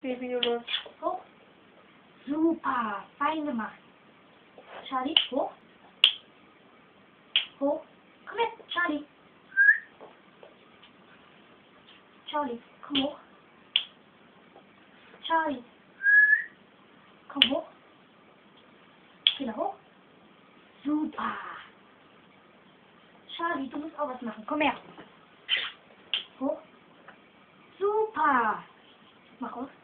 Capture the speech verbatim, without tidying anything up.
Baby los. Hoch. Super. Fein gemacht. Charlie, hoch. Hoch. Komm her, Charlie. Charlie, komm hoch. Charlie. Komm hoch. Wieder hoch. Super. Charlie, du musst auch was machen. Komm her. Hoch. Super. Mach aus.